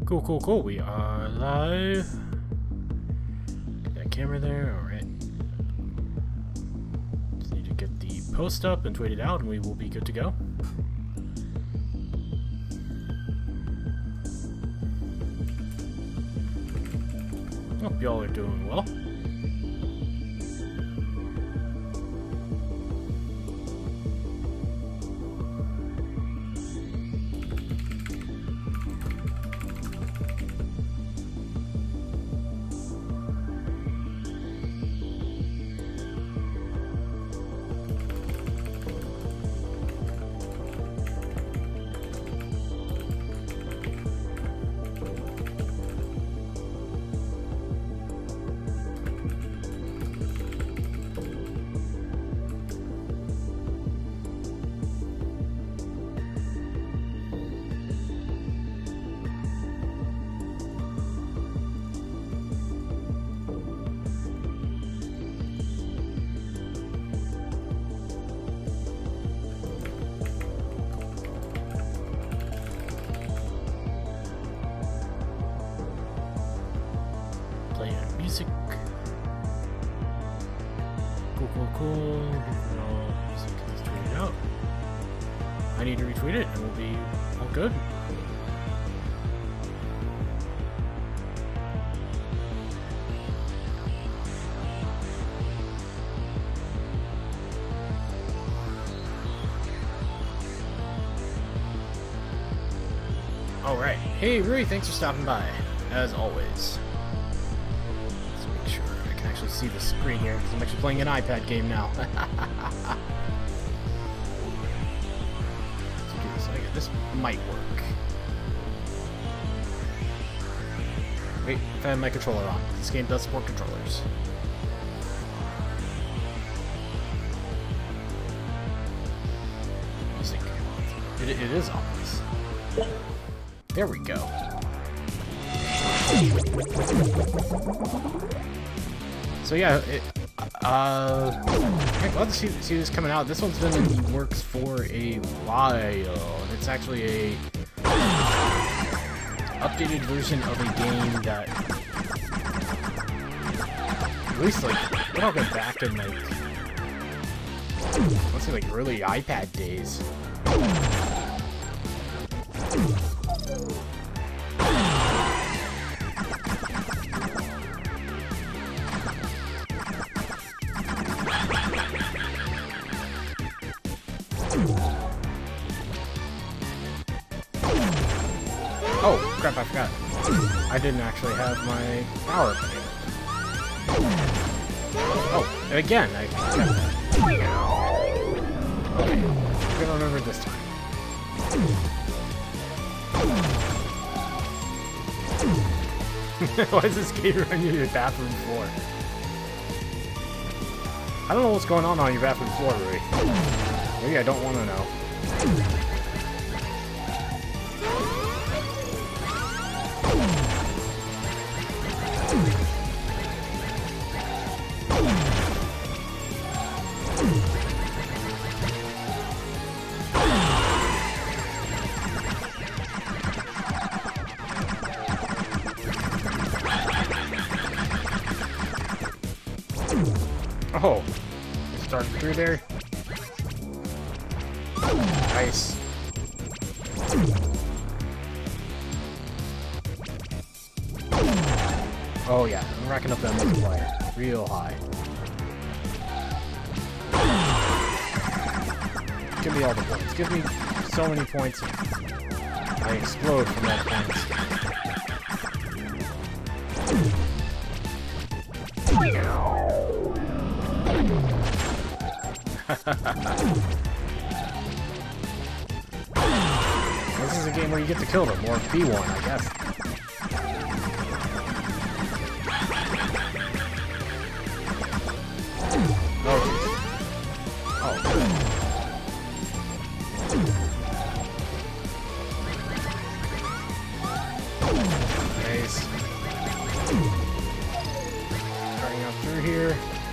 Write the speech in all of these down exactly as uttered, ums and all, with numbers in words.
Cool, cool, cool. We are live. Get that camera there. Alright. Just need to get the post up and tweet it out, and we will be good to go. Hope y'all are doing well. Music. Cool, cool, cool. Music is tweeted out. I need to retweet it and we'll be all good. Alright. Hey Rui, thanks for stopping by, as always. Actually see the screen here because I'm actually playing an iPad game now. So give me a second. This might work. Wait, if I have my controller on. This game does support controllers. Music. It, it is on this. There we go. So yeah, it, uh, I'm glad to see, see this coming out. This one's been in the works for a while. It's actually a updated version of a game that, at least like, we're not going back in like, let's say like early iPad days. Oh, crap, I forgot. I didn't actually have my power button. Oh, and again, I forgot that. Okay, I'm gonna remember this time. Why is this game running your bathroom floor? I don't know what's going on on your bathroom floor, Rui. Maybe I don't want to know. Oh, it started through there. Nice. Oh yeah, I'm racking up that multiplier real high. Give me all the points. Give me so many points. I explode from that points. This is a game where you get to kill them, or be one, I guess. Oh, oh. Nice. Starting up through here.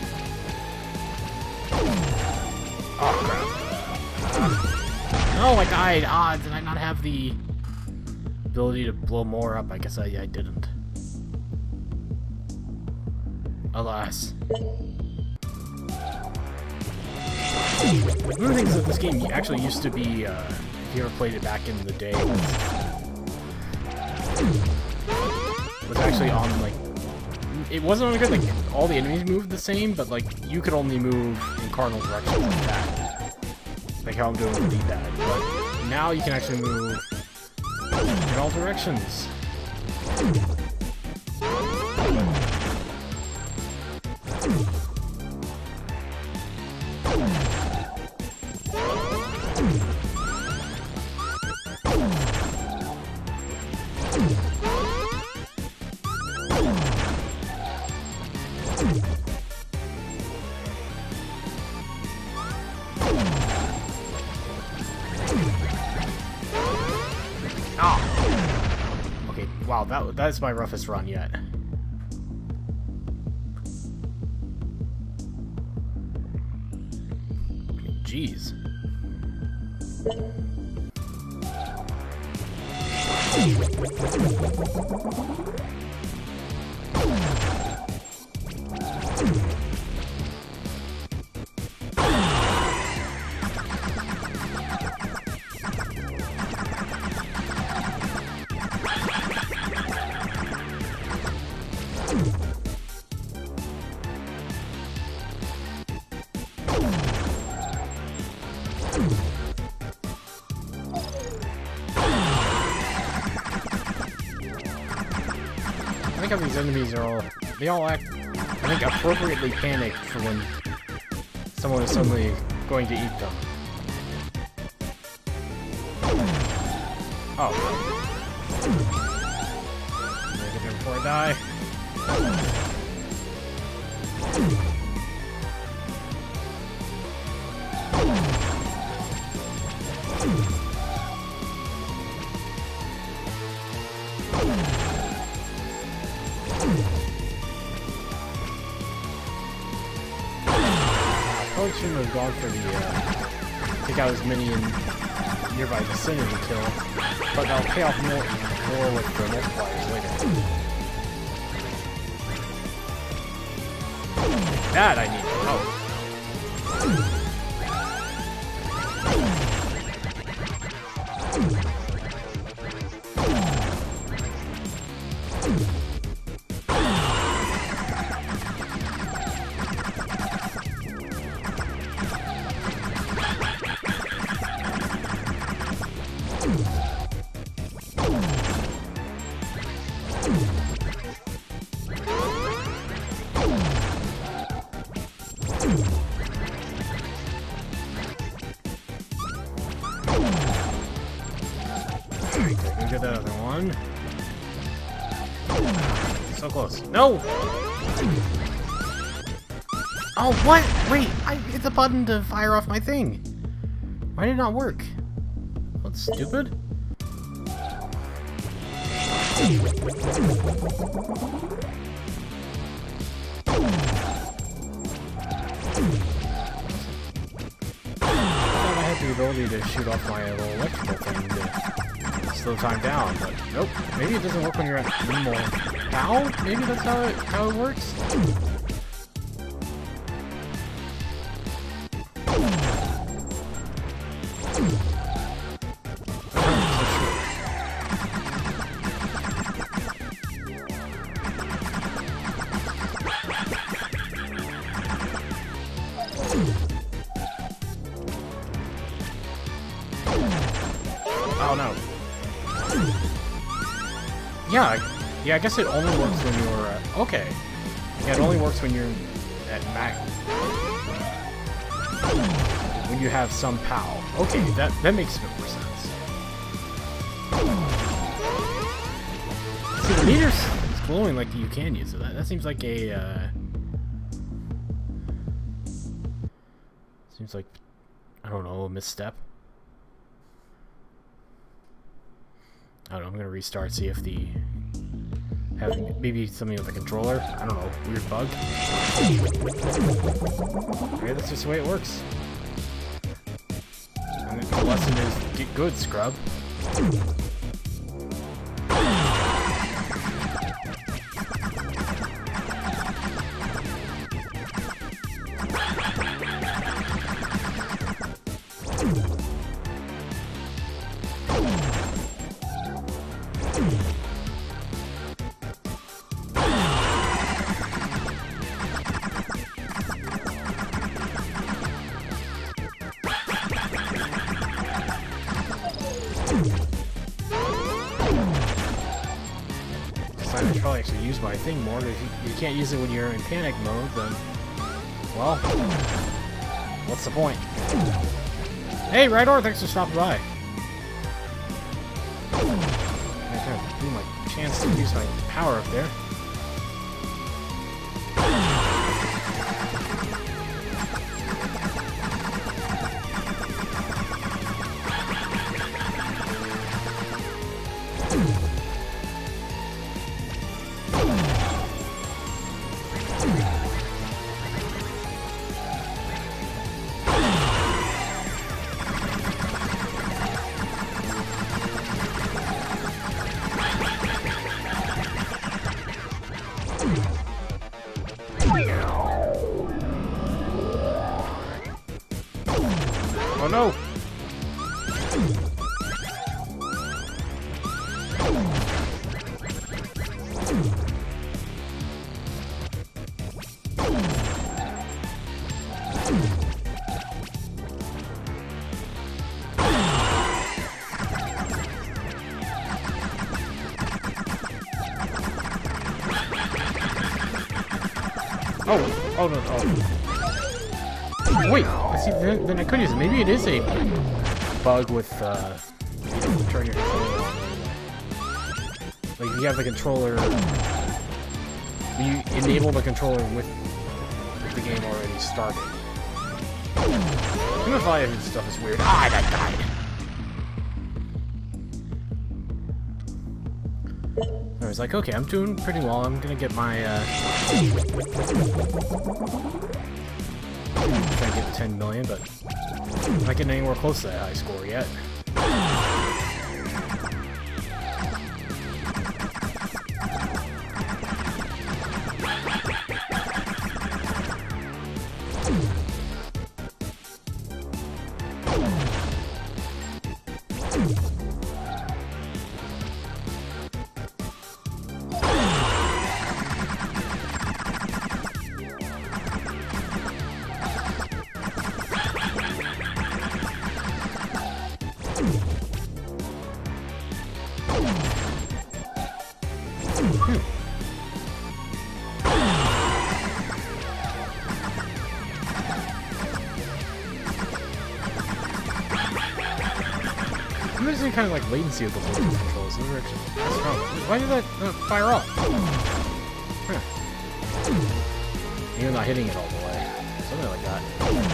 Oh, crap. Uh, no, I died. Ah, did I not have the ability to blow more up. I guess I, I didn't. Alas. One of the things that this game actually used to be, uh, if you ever played it back in the day, was, was actually on, like, it wasn't on good, like, all the enemies moved the same, but, like, you could only move in cardinal directions like that. Like how I'm doing with the D-pad. But now you can actually move in all directions. Wow, that that's my roughest run yet. Jeez. I think how these enemies are all, they all act, I think, appropriately panicked for when someone is suddenly going to eat them. Oh. Can I get there before I die? Probably shouldn't have gone for the, uh, take out as many in nearby vicinity kill, but I'll pay off more, more with the multipliers later. That I need. Oh. Get that other one. So close. No! Oh, what? Wait, I hit the button to fire off my thing. Why did it not work? That's stupid. I thought I had the ability to shoot off my little electrical thing to slow time down, but nope. Maybe it doesn't work when you're at minimal power? Maybe that's how it, how it works? Oh no. Yeah, yeah, I guess it only works when you're, uh, okay. Yeah, it only works when you're at max. When you have some P O W. Okay, that, that makes a bit more sense. See, the meter's glowing like you can use it. That, that seems like a, uh... Seems like, I don't know, a misstep. I don't know, I'm gonna restart, see if the... Have maybe something with the controller? I don't know, weird bug? Okay, that's just the way it works. And the lesson is, get good, scrub. I should probably actually use my thing more. If you, you can't use it when you're in panic mode, then, well, what's the point? Hey, Rydor, thanks for stopping by. I kind of blew my chance to use my power up there. Oh no! Oh, oh no, oh. Wait, see, then, then I could use it. Maybe it is a bug with, uh, you turn your controller on. Like, if you have the controller, you enable the controller with, with the game already started. M F I and stuff is weird. Ah, that died! I was like, okay, I'm doing pretty well. I'm gonna get my, uh... try to get ten million, but I'm not getting anywhere close to that high score yet. I'm noticing kind of like latency with the Bluetooth controls. Those are actually, that's wrong. Why did that uh, fire off? Huh. You're not hitting it all the way. Something like that.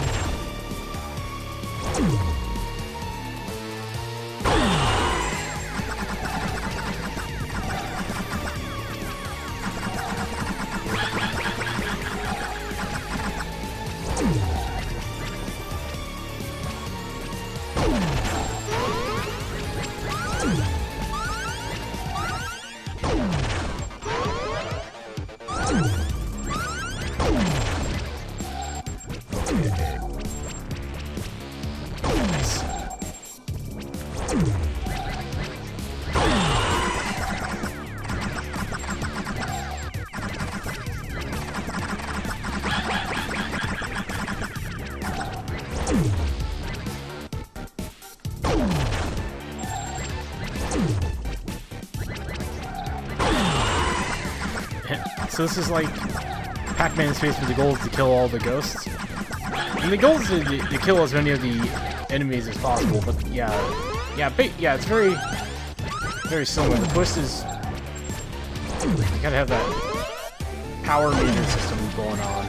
So this is like Pac-Man in space, where the goal is to kill all the ghosts. And the goal is to, to kill as many of the enemies as possible. But yeah, yeah, yeah, it's very, very similar. The twist is you gotta have that power meter system going on.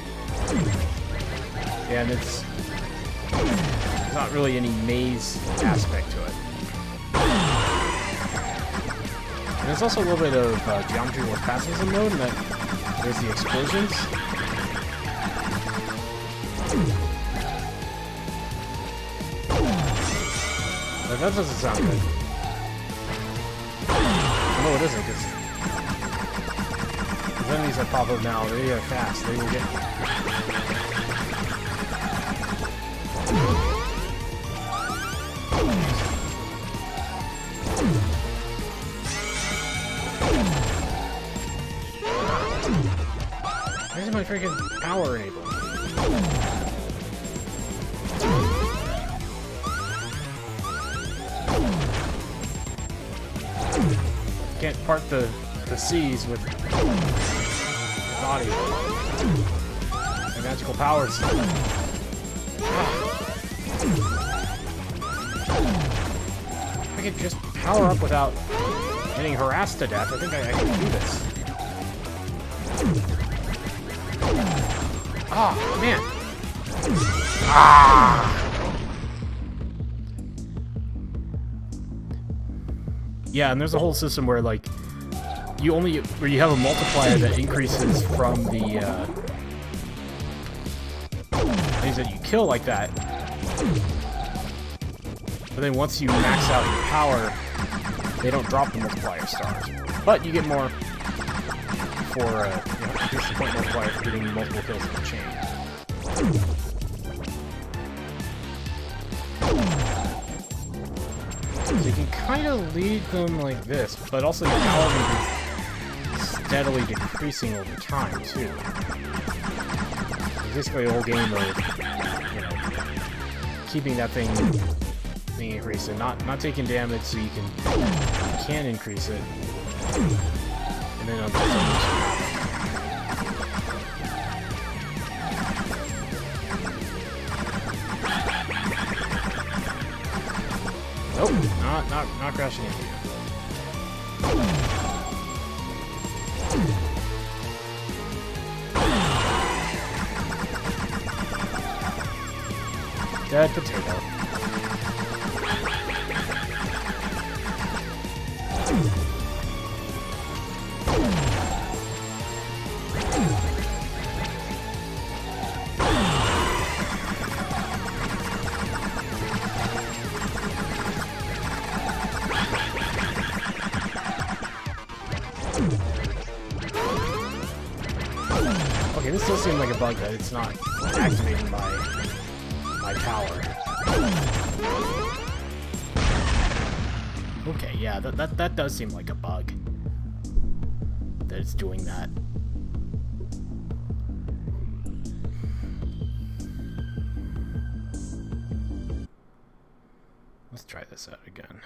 Yeah, and it's there's not really any maze aspect to it. And there's also a little bit of uh, geometry with pacifism mode, and that there's the explosions. But that doesn't sound good. No, it isn't, because the enemies that pop up now, they are fast. They will get you. Where's my freaking power enabled? Can't park the the seas with body and magical powers. If I could just power up without getting harassed to death, I think I, I can do this. Ah, oh, man. Ah! Yeah, and there's a whole system where, like, you only, where you have a multiplier that increases from the, uh, things that you kill like that. But then once you max out your power, they don't drop the multiplier stars. But you get more for, uh, you know, increase the point multiplier for getting multiple kills in the chain. So you can kind of lead them like this, but also your power meter is steadily decreasing over time, too. It's basically a whole game of, you know, keeping that thing being increased and not, not taking damage so you can, you can increase it. And then on the Nope, not, not, not crashing into you. Dead potato. Okay, this does seem like a bug that it's not activating my my power. Okay, yeah, that that that does seem like a bug that it's doing that. Let's try this out again.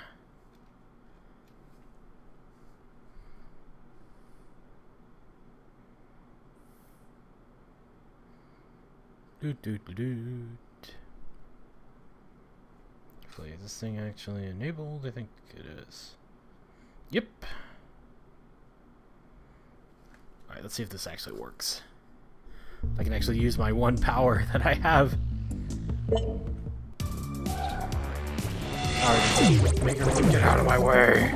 Doot doot doot doot. Hopefully, is this thing actually enabled? I think it is. Yep. Alright, let's see if this actually works. I can actually use my one power that I have. Alright, make everyone get out of my way.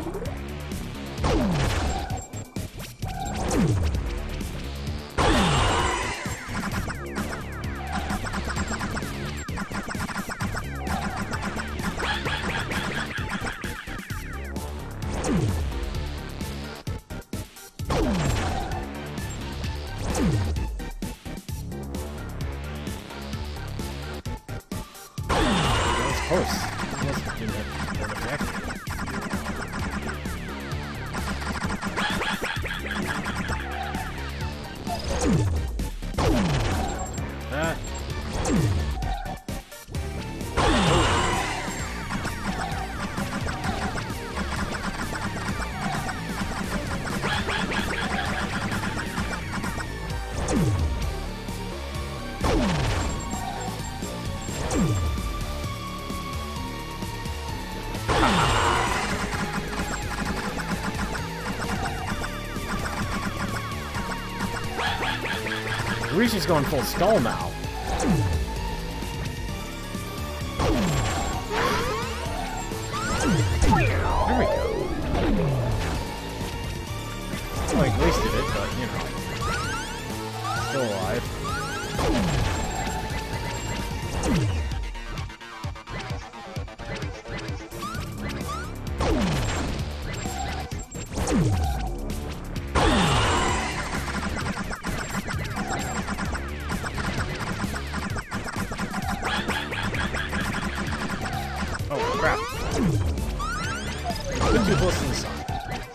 Close. Yes, didn't have to that. Rishi's going full skull now. There we go. Like, wasted it, but, you know. Still alive. Crap. Put too close to the sun.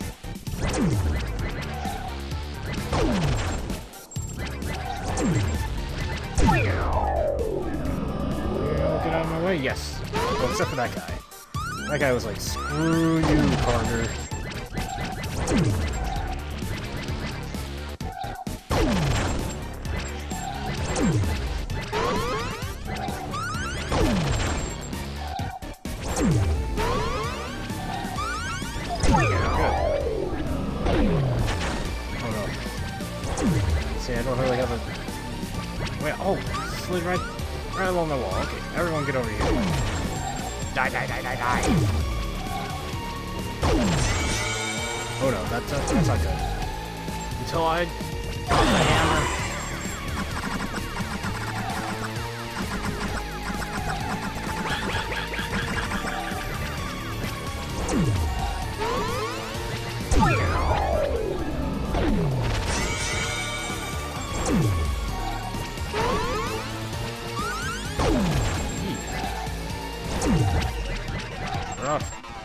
Get out of my way. Yes. Well, except for that guy. That guy was like, screw you, Carter. Oh no. See, I don't really have a... Wait, oh! Slid right, right along the wall. Okay, everyone get over here. Die, die, die, die, die! Oh no, that's, uh, that's not good. Until I got the hammer. Rough.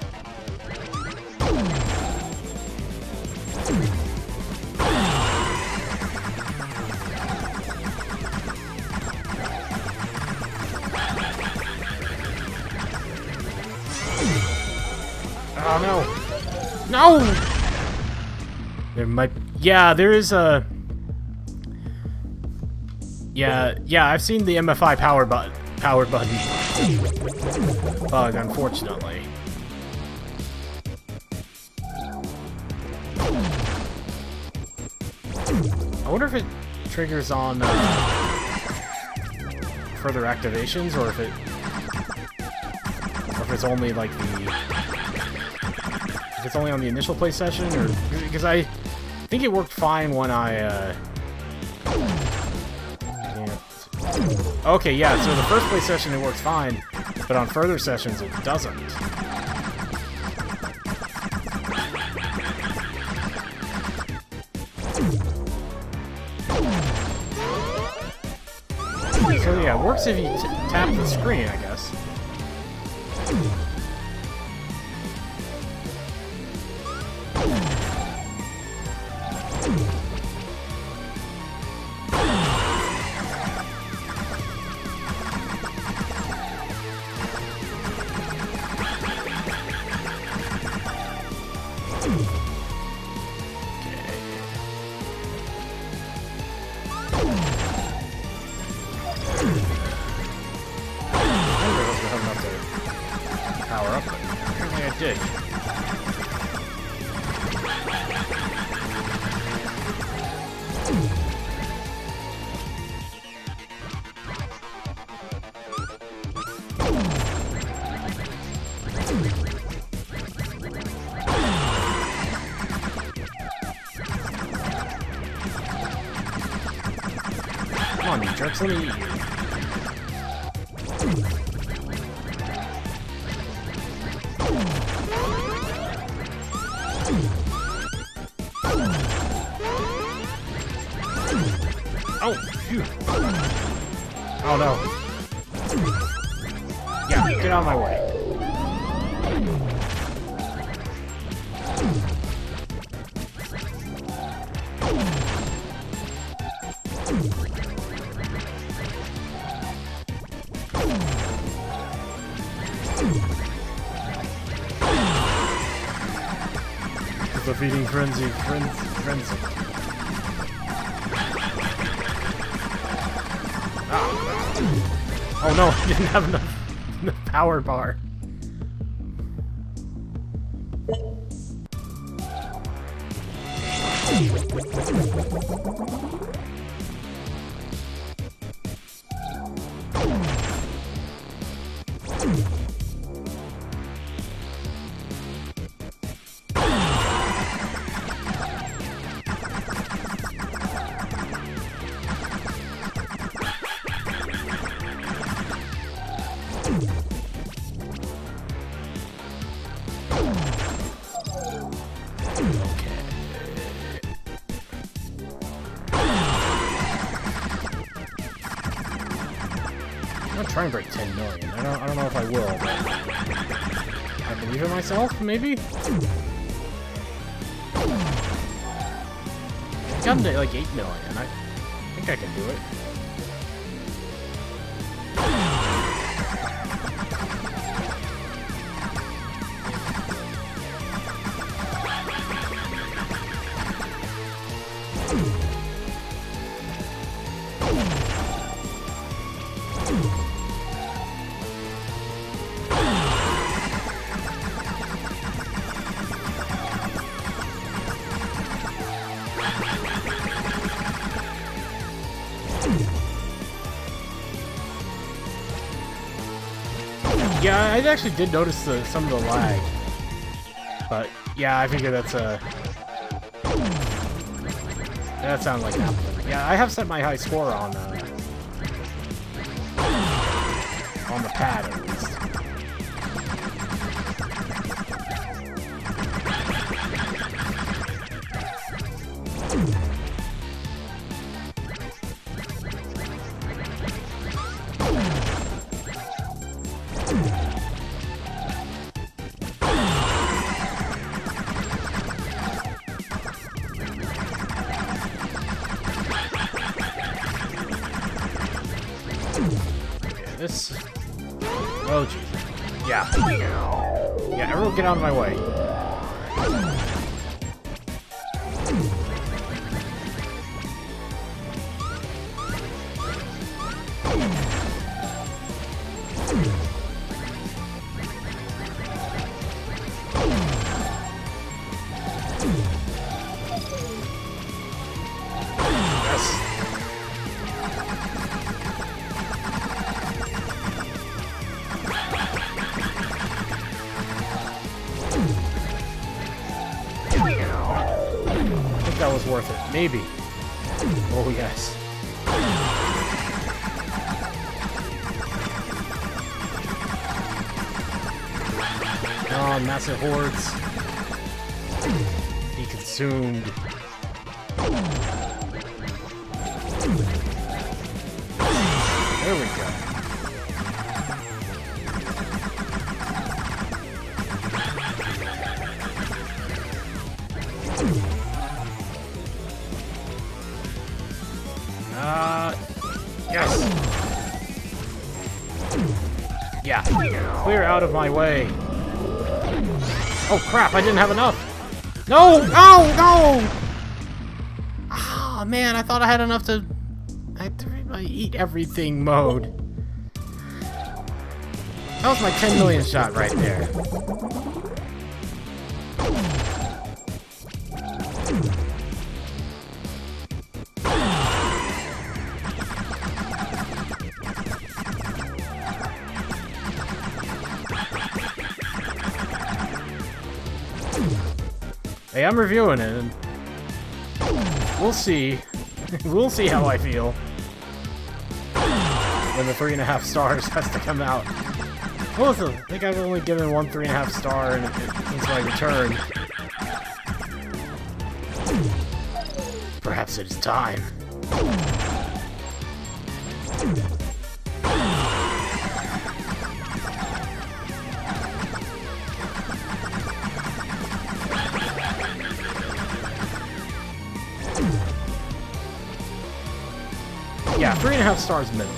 Oh no! No! There might... Yeah, there is a... Yeah, yeah, I've seen the M F I power button. Power button. Bug, unfortunately. I wonder if it triggers on uh, further activations, or if it... Or if it's only like the... If it's only on the initial play session, or... Because I think it worked fine when I, uh... Okay, yeah, so the first play session it works fine, but on further sessions it doesn't. So yeah, it works if you t tap the screen, I guess. Power up, but apparently I did. Come on, you jerks, let me eat you. Oh, phew. Oh no. Yeah, get out of my way. The feeding frenzy, frenzy, frenzy. Oh no, he didn't have enough, enough power bar. I'm gonna try and break ten million. I don't, I don't know if I will, but I believe in myself, maybe? I've gotten to like eight million. I think I can do it. I actually did notice the, some of the lag. But, yeah, I figure that's a... That sounded like Apple. Yeah, I have set my high score on, uh... on the pad, at least. This... Oh, jeez. Yeah. Yeah, everyone get out of my way. That was worth it. Maybe. Oh, yes. Oh, massive hordes. Be consumed. There we go. Uh, yes. Yeah. Clear out of my way. Oh crap! I didn't have enough. No! Oh no! Ah man, I thought I had enough to. I had to my eat everything mode. That was my ten million shot right there. Hey, I'm reviewing it, and we'll see. We'll see how I feel when the three and a half stars has to come out. What was it? I think I've only given one three and a half star and it, it, since my return. Perhaps it is time. Yeah, three and a half stars minimum.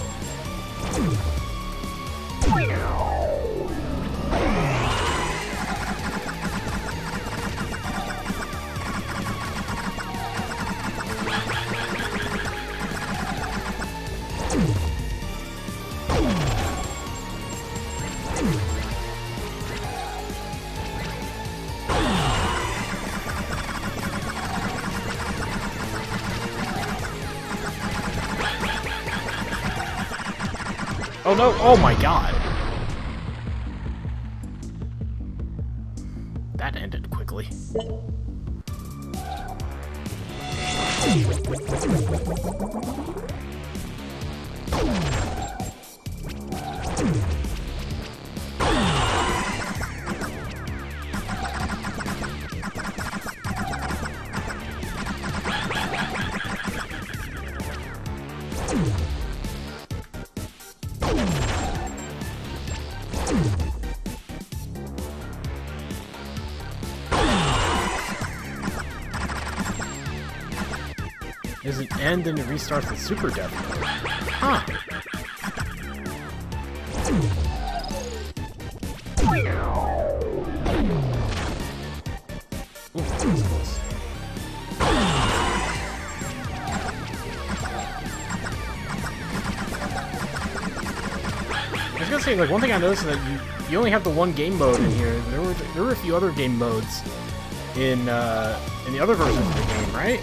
Oh no, oh my god. That ended quickly. Does it end and it restarts the super death mode? Huh. Ooh, that was close. I was gonna say, like, one thing I noticed is that you, you only have the one game mode in here. There were there were a few other game modes in uh, in the other versions of the game, right?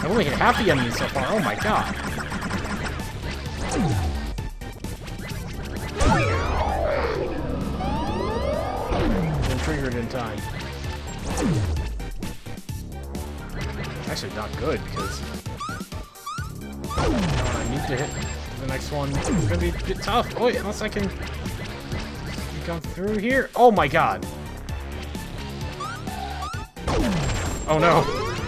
I've only hit half the enemies so far. Oh my god. Been triggered in time. Actually, not good because I need to hit the next one. It's gonna be a bit tough. Oh, wait, unless I can come through here. Oh my god. Oh no.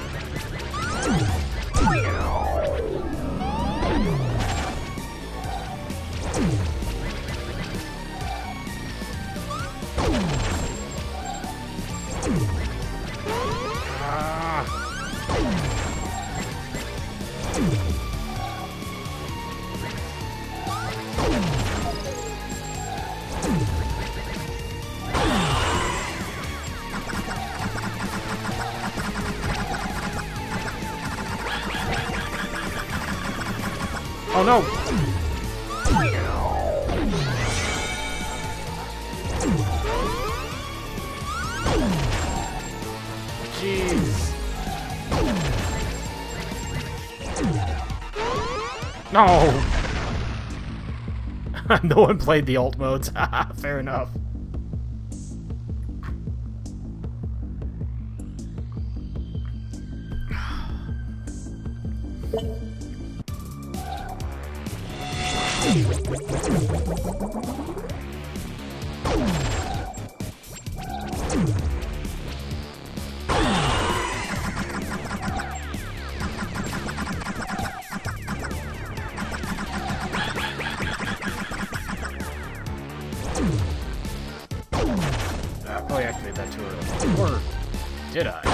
Oh no! Jeez. No! No one played the alt modes. Fair enough. I probably activated that too early. Or did I?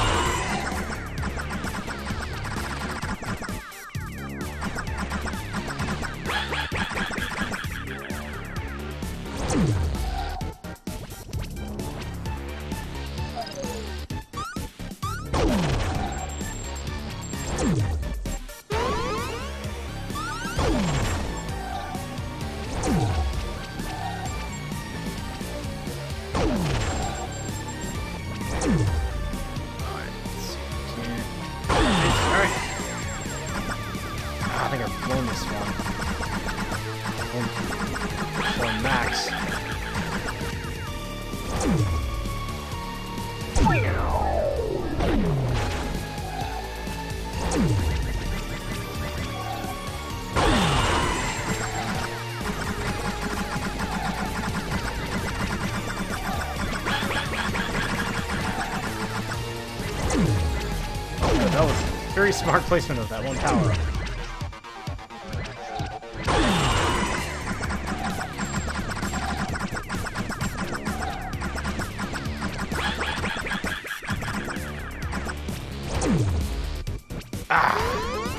I think I've blown this one. One max. That was very smart placement of that one power. Ah.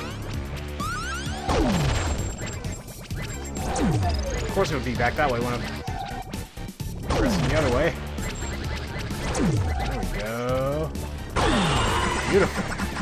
Of course it would be back that way when I'm pressing the other way. There we go. Beautiful.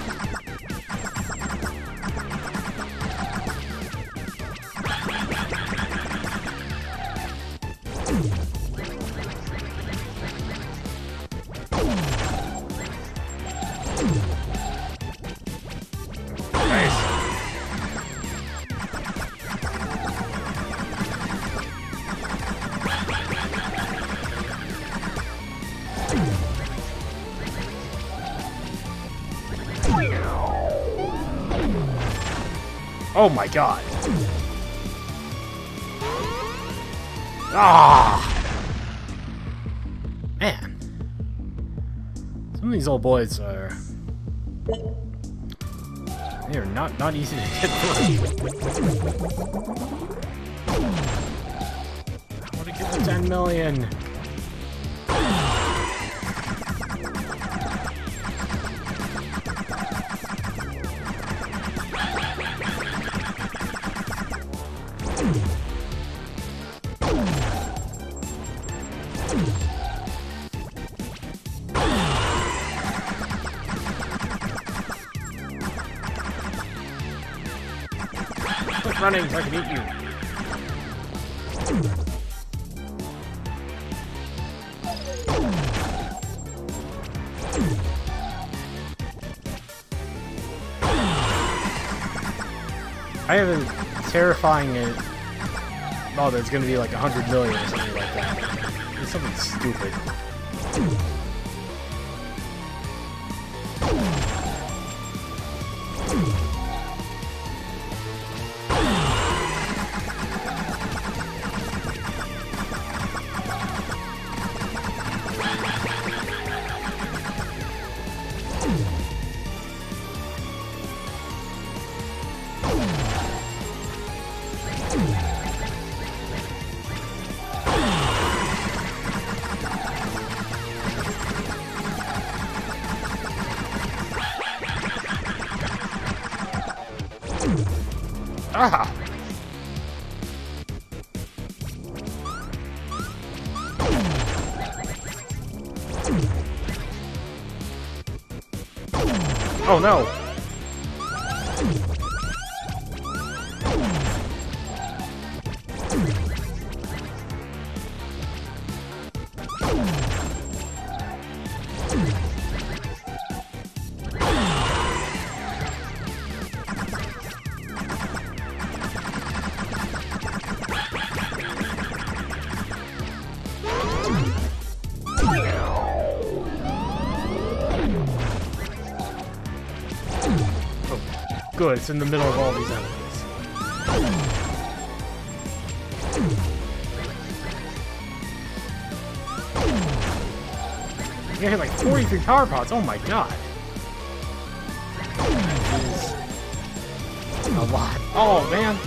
Oh my god. Ah! Man. Some of these old boys are... They are not, not easy to get through. I want to get the ten million. Quit running so I can eat you. I have a terrifying it. Oh, there's gonna be like a hundred million or something like that. It's something stupid. Ah! Oh no! Good, it's in the middle of all these enemies. You hit like forty-three power pods, oh my god. That is a lot. Oh man.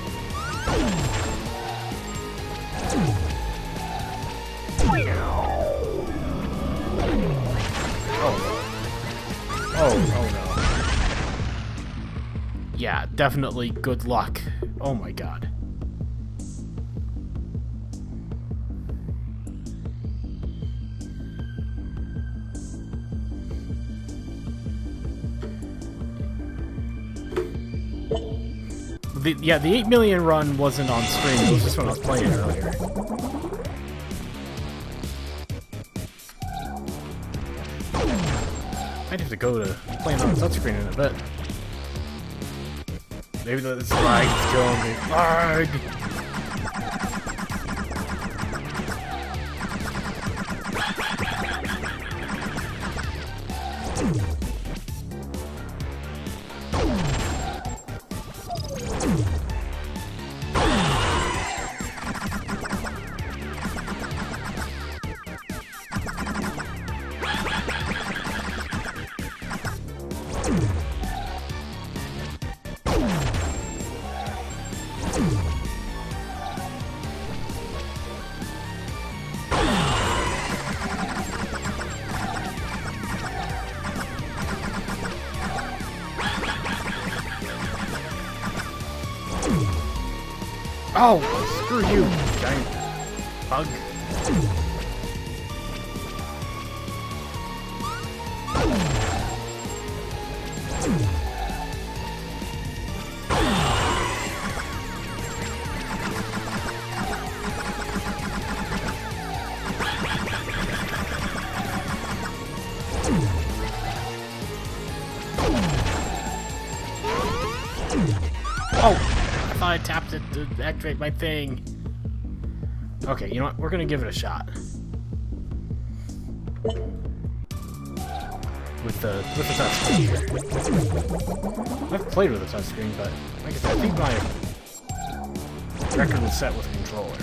Oh. Oh, oh no. Yeah, definitely good luck. Oh my god. The, yeah, the eight million run wasn't on stream, it was just when I was playing it earlier. I'd have to go to playing on the touchscreen in a bit. Maybe this lag is killing me. Lag! Oh, screw you, giant bug. Oh! I thought I tapped it to activate my thing. Okay, you know what? We're gonna give it a shot. With the with the touchscreen. I've played with a touchscreen, but like I said, I think my record was set with a controller.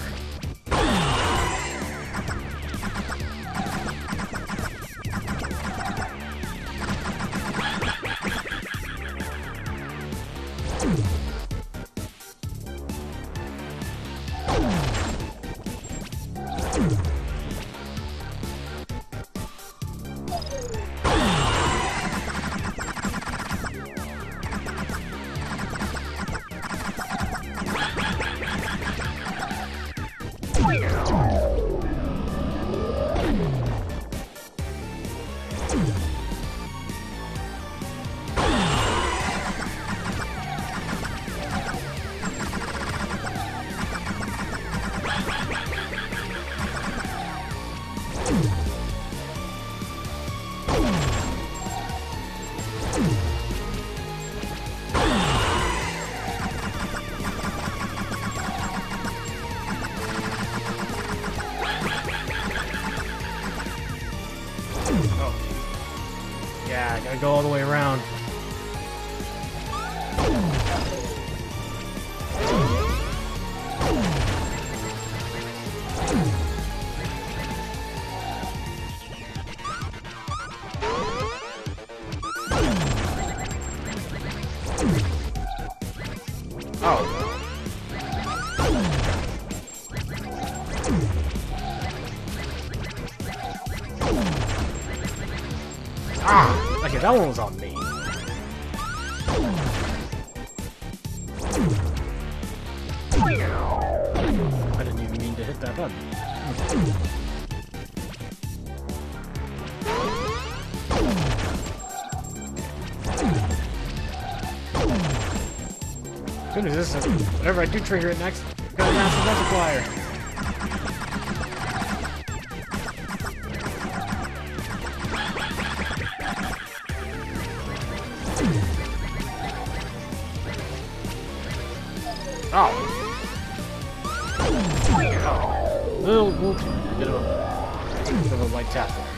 around. Oh. Ah! Okay, that one was on me. I didn't even mean to hit that button. Good news is, whenever I do trigger it next, I've got a massive multiplier. Oh. Oh. Little, little bit of a, bit of a light tap there.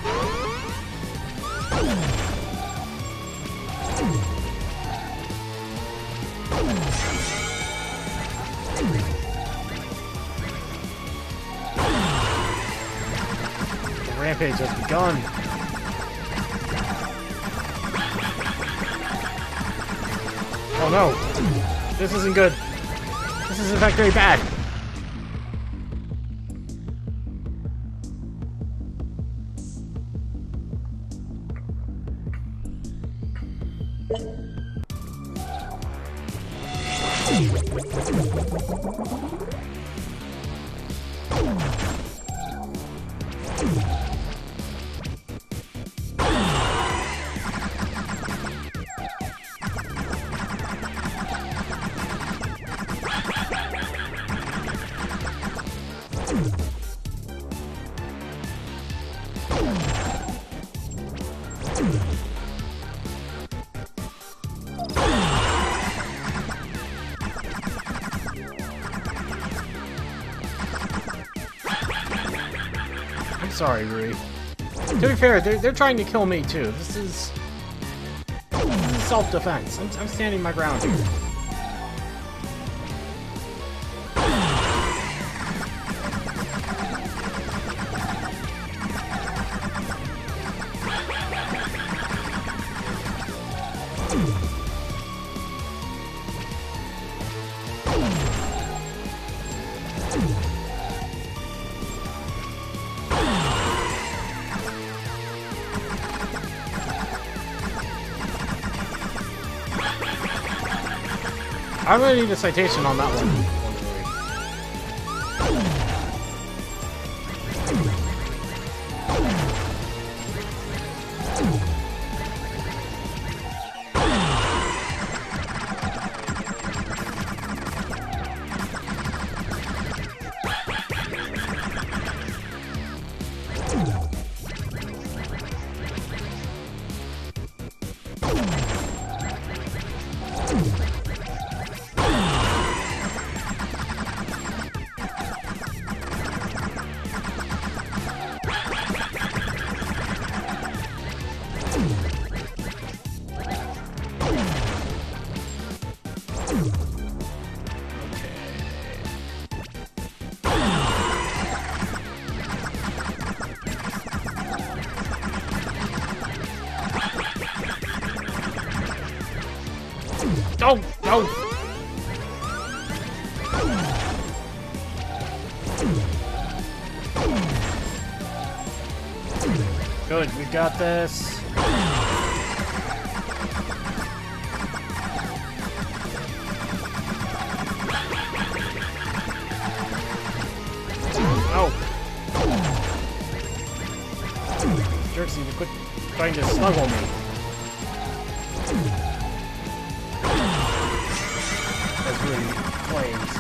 The rampage has begun. Oh no. This isn't good. This is in fact very bad. I'm sorry, Rui. To be fair, they're, they're trying to kill me too. This is, this is self-defense. I'm, I'm standing my ground here. I'm gonna need a citation on that one. No! No! Good, we got this. No! Jerks need to quit trying to snuggle me. That's really flames.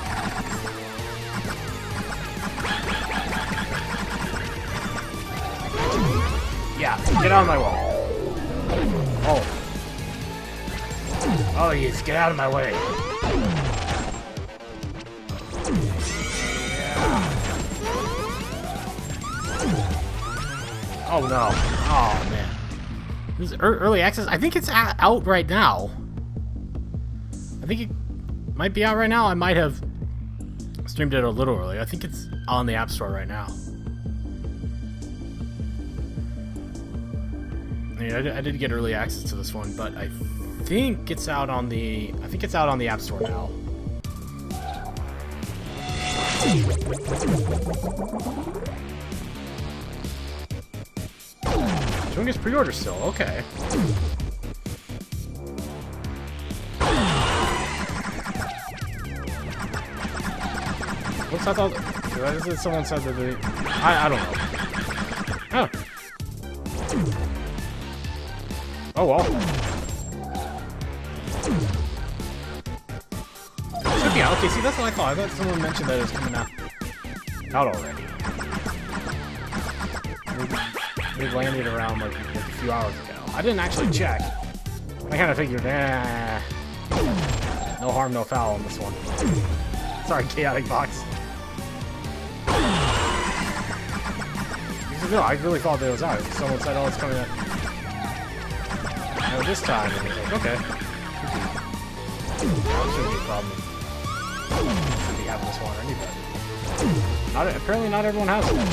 Yeah, get out of my wall. Oh. Oh, yes, get out of my way. Yeah. Oh, no. Oh, man. This is early access. I think it's out right now. I think it might be out right now. I might have streamed it a little early. I think it's on the App Store right now. I, I did get early access to this one, but I think it's out on the. I think it's out on the App Store now. Showing his pre-order still. Okay. What's I thought? Someone said that they. I I don't know. Oh. Oh well. Should be out. Okay, see, that's what I thought. I thought someone mentioned that it was coming out. Out already. Maybe, maybe landed around like, like a few hours ago. I didn't actually check. I kind of figured, eh. No harm, no foul on this one. Sorry, Chaotic Box. No, I really thought that it was out. Someone said, oh, it's coming out. This time, and he's like, okay. That shouldn't be a problem. Should be having this one or anybody. Not, apparently not everyone has it.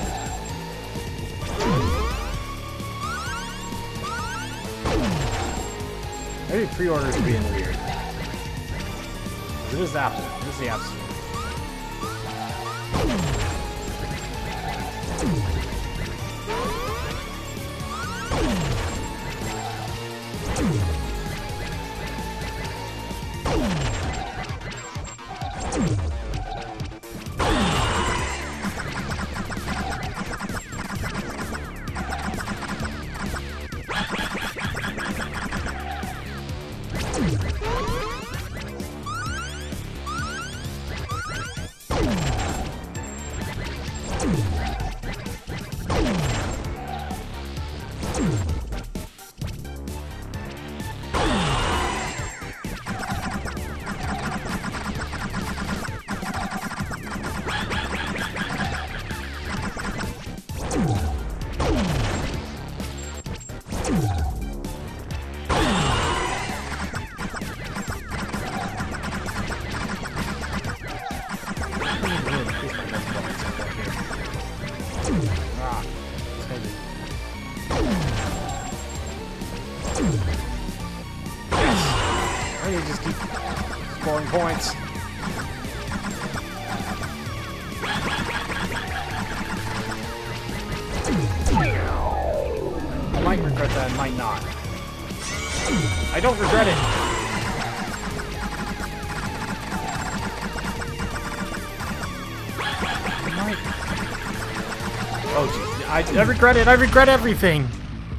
Maybe pre-orders are being weird. It is Apple. It is the App Store. Points. I might regret that, I might not. I don't regret it. I might. Oh, geez. I, I regret it. I regret everything.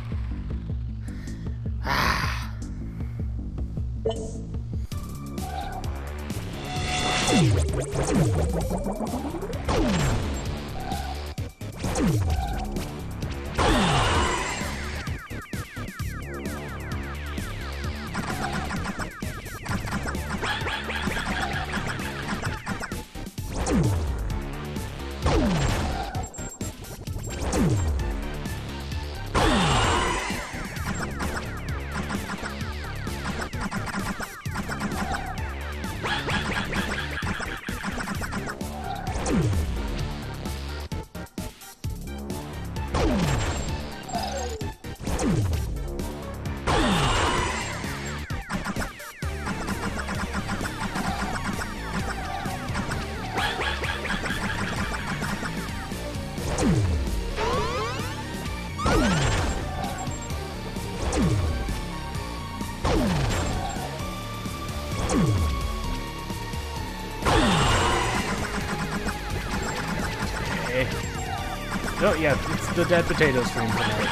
Oh yeah, it's the Dead Potato stream tonight.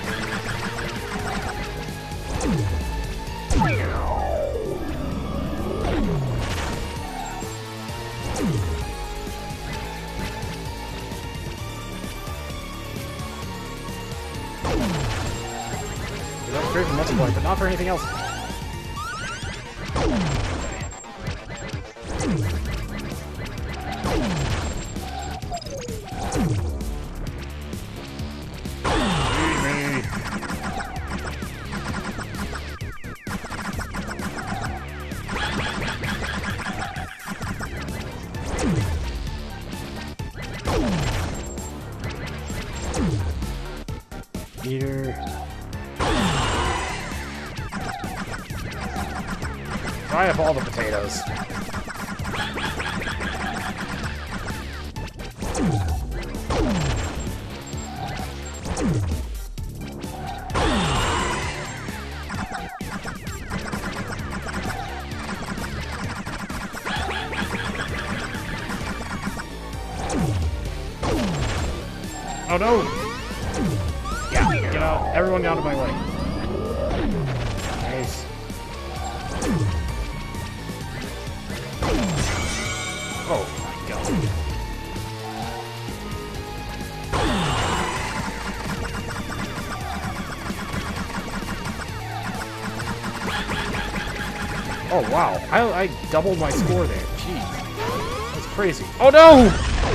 That's great for multiplayer, but not for anything else. I have all the potatoes. Oh no! Yeah, get out. Everyone out of my way. Nice. Oh my god. Oh wow, I, I doubled my score there. Jeez. That's crazy. Oh no!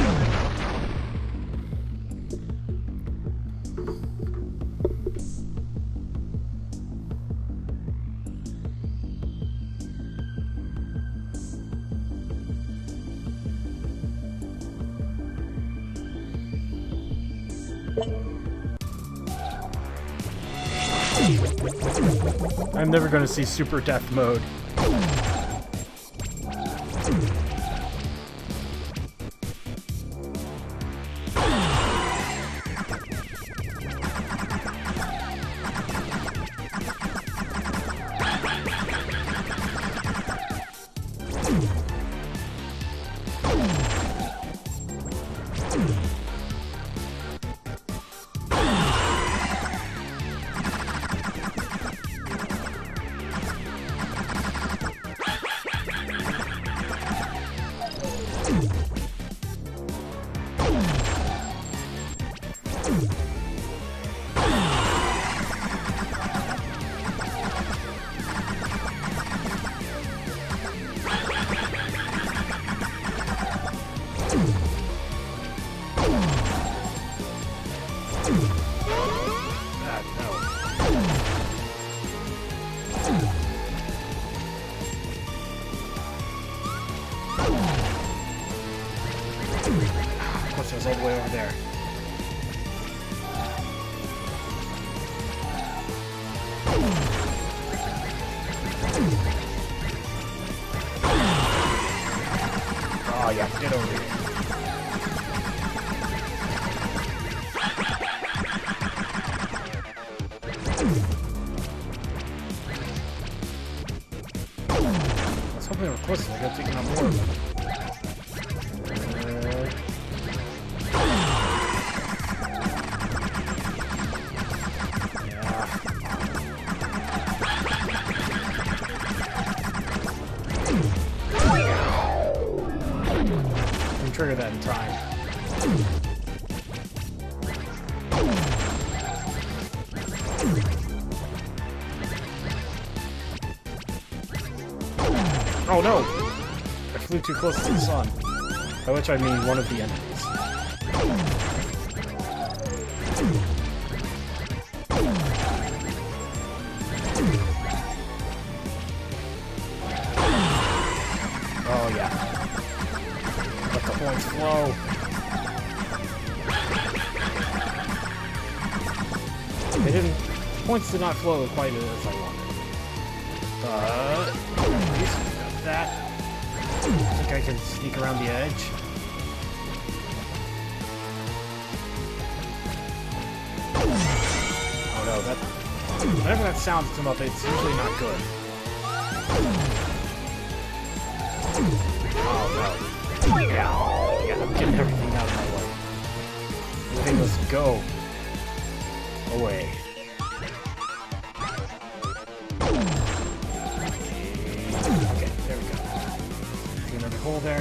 I'm never going to see super death mode. All the way over there. Oh yeah, get over here. I was hoping they were close. I got taken on more of them. Trigger that in time. Oh no! I flew too close to the sun. By which I mean one of the enemies. Oh yeah. Points flow. They didn't. Points did not flow quite as I wanted. But at least we got that. I think I can sneak around the edge. Oh no, that. Whenever that sound comes up, it's usually not good. Oh no. Yeah, yeah, I'm getting everything out of my way. Everything must go away. Okay, there we go. See another hole there.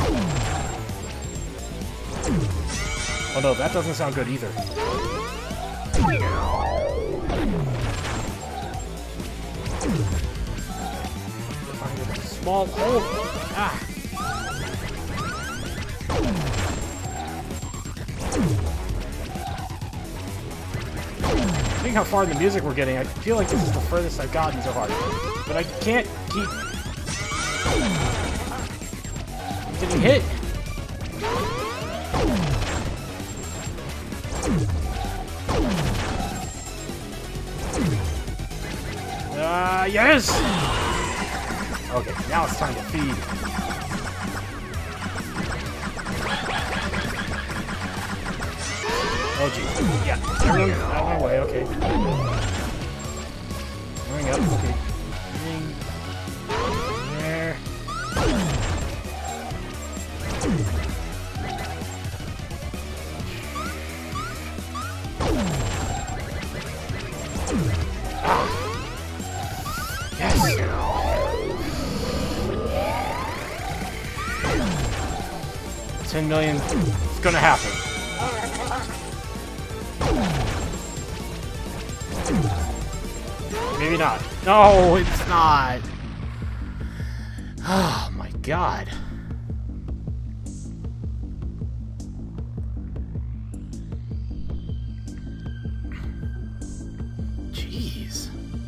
Oh no, that doesn't sound good either. Find a small hole. Ah. Seeing how far in the music we're getting, I feel like this is the furthest I've gotten so far. But I can't keep... I'm getting hit! Ah, uh, yes! Okay, now it's time to feed. Oh geez. Yeah. Everyone out of my way, okay. Going up, okay. Getting there. Ah. Yes! ten million. It's gonna happen. Maybe not. No, it's not. Oh my god. Jeez.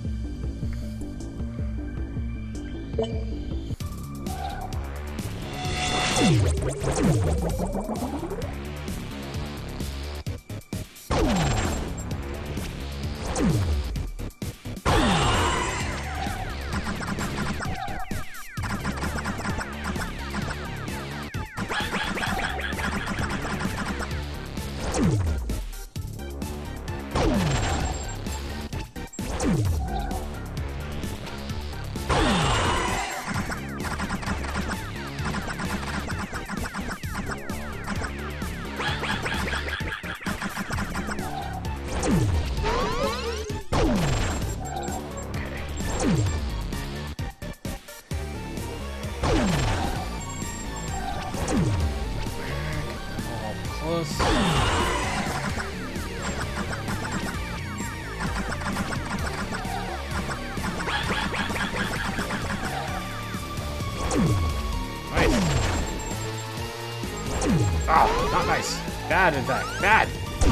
Oh, not nice. Bad, in fact. Bad!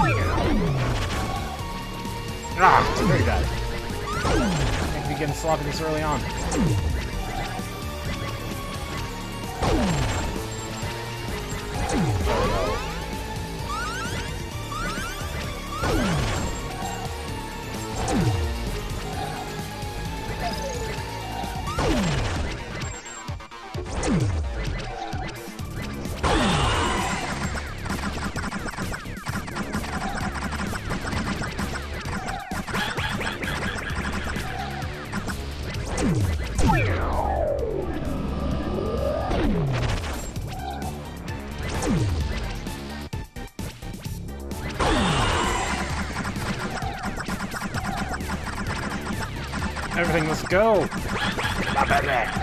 Ah, very bad. I think we getting sloppy this early on. Everything, let's go! Not bad there.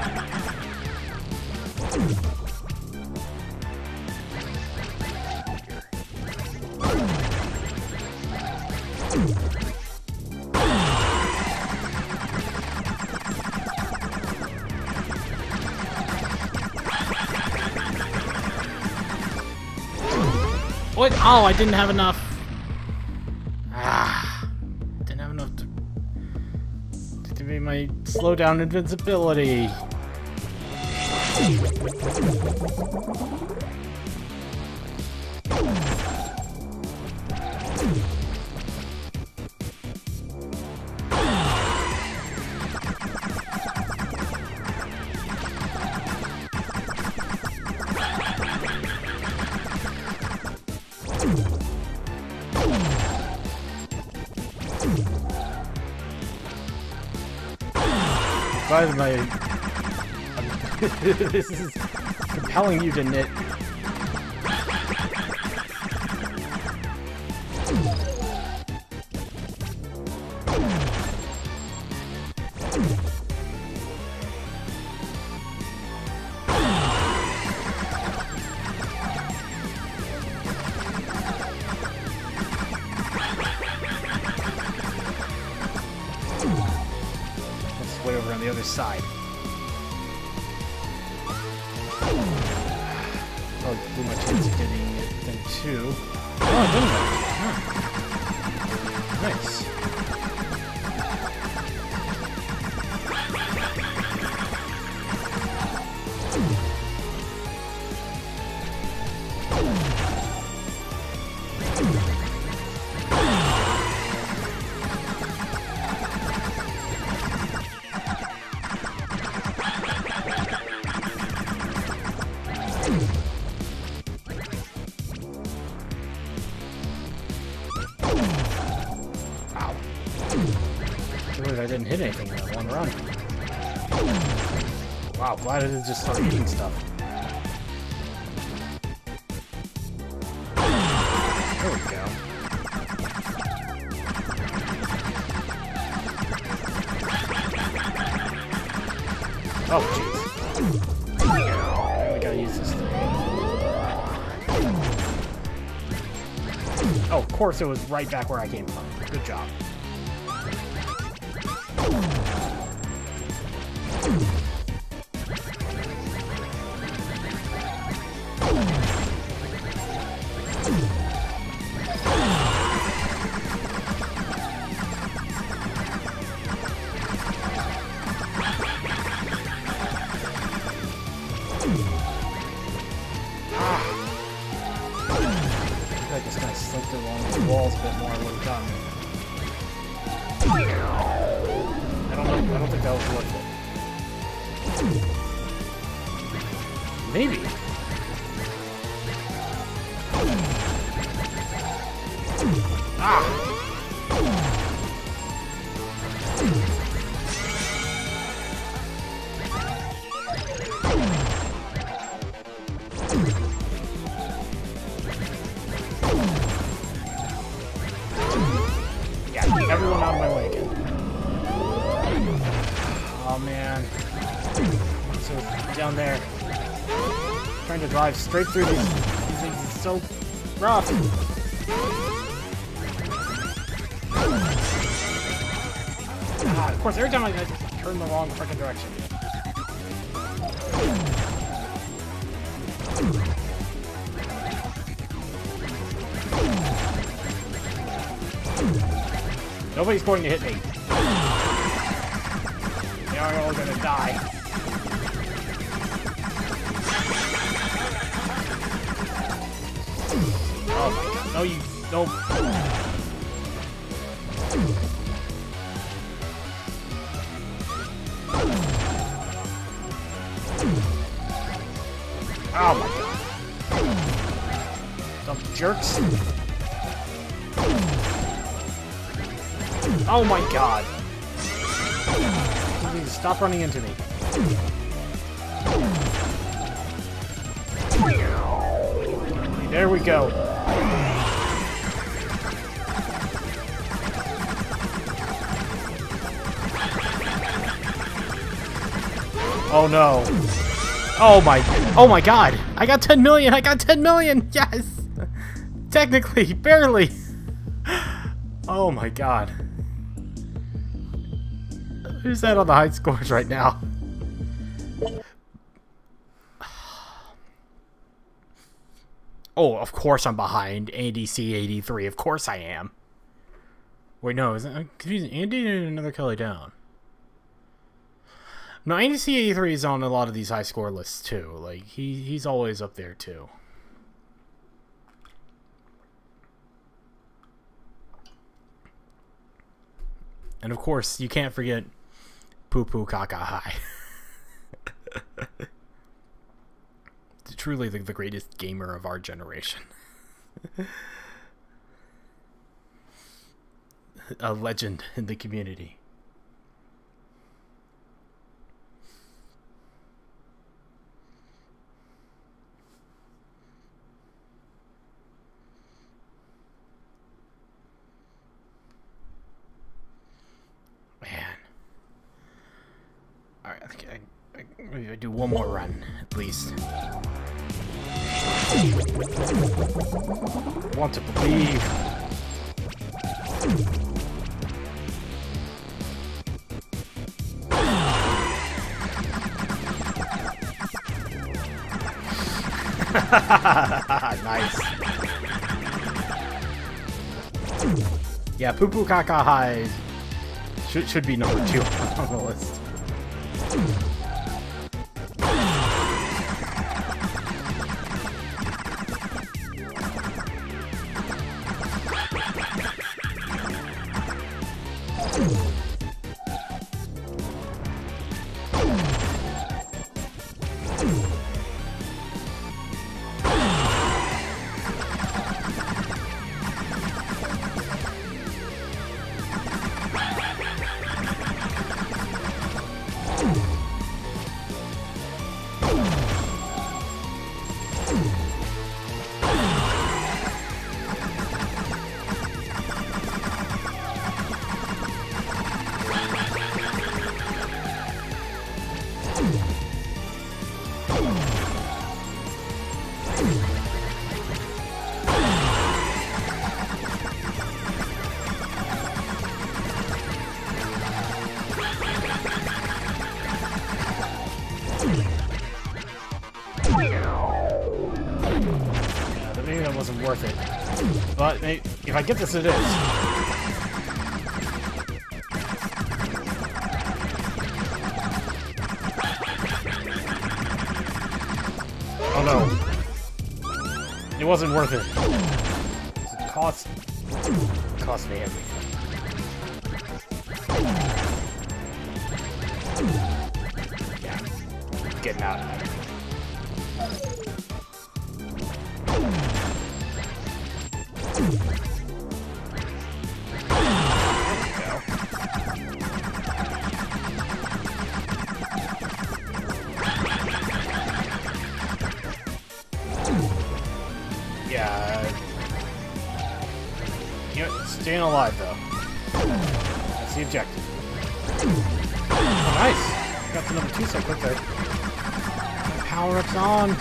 What? Oh, I didn't have enough. Ah, didn't have enough to activate my slowdown invincibility. By the way, this is compelling you to knit. Way over on the other side. Oh, do my chance of getting it then too. Oh, I didn't huh. Nice. didn't hit anything in that one run. Wow, glad I didn't just start eating stuff. There we go. Oh, jeez. We gotta use this thing. Oh, of course it was right back where I came from. Good job. I just kind of slipped along the walls a bit more. I would have done. I don't know. I don't think that was worth it. Maybe. Ah. Everyone out of my way again. Oh man. So down there. Trying to drive straight through these, these things is so rough. Ah, of course, every time I, I turn the wrong freaking direction. Nobody's going to hit me. They're all gonna die. Oh my god. No, you. No. Oh my god. Some jerks. Oh my god! Please stop running into me. There we go. Oh no. Oh my, oh my god! I got ten million! I got ten million! Yes! Technically, barely! Oh my god. Who's that on the high scores right now? Oh, of course I'm behind Andy C eighty-three. Of course I am. Wait, no, isn't I'm confusing. Andy did another Kelly down. No, Andy C eighty-three is on a lot of these high score lists too. Like he he's always up there too. And of course, you can't forget Poo Poo Kaka High. Truly the, the greatest gamer of our generation. A legend in the community. Man. Alright, I think I, I, maybe I do one more run, at least. I want to believe. Nice. Yeah, Poo Poo Kaka High should, should be number two on the list. Maybe that wasn't worth it. But maybe, if I get this, it is. Oh no. It wasn't worth it. It cost, it cost me everything. Yeah. Getting out of there. Yeah. You know, staying alive though. That's the objective. Oh, nice. Got the number two so quick there. Power ups on.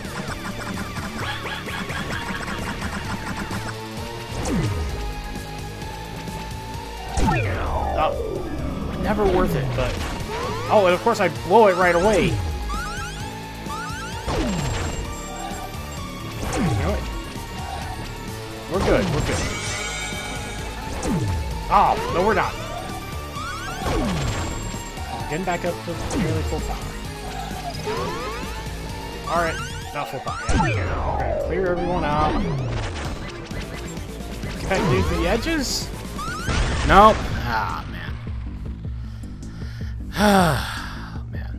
Oh, never worth it, but oh, and of course I blow it right away. You know what? We're good. We're good. Oh no, we're not. Getting back up to nearly full power. All right, not full power. Yeah, we're gonna clear everyone out. Can I leave the edges? Nope. Ah, man. Ah, man.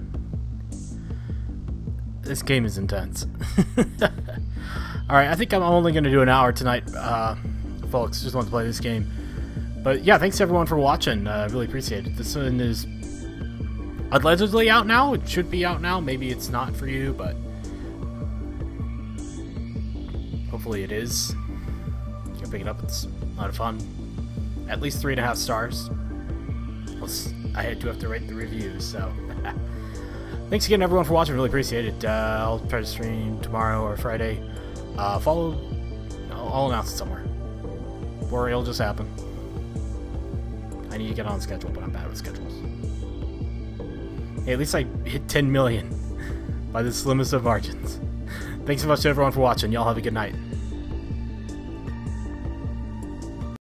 This game is intense. Alright, I think I'm only going to do an hour tonight, uh, folks. Just want to play this game. But yeah, thanks everyone for watching. I uh, really appreciate it. This one is allegedly out now. It should be out now. Maybe it's not for you, but hopefully it is. You can pick it up. It's a lot of fun. At least three and a half stars. I had to have to rate the reviews, so. Thanks again, everyone, for watching. Really appreciate it. Uh, I'll try to stream tomorrow or Friday. Uh, follow. I'll, I'll announce it somewhere. Or it'll just happen. I need to get on schedule, but I'm bad with schedules. Hey, at least I hit ten million by the slimmest of margins. Thanks so much to everyone for watching. Y'all have a good night.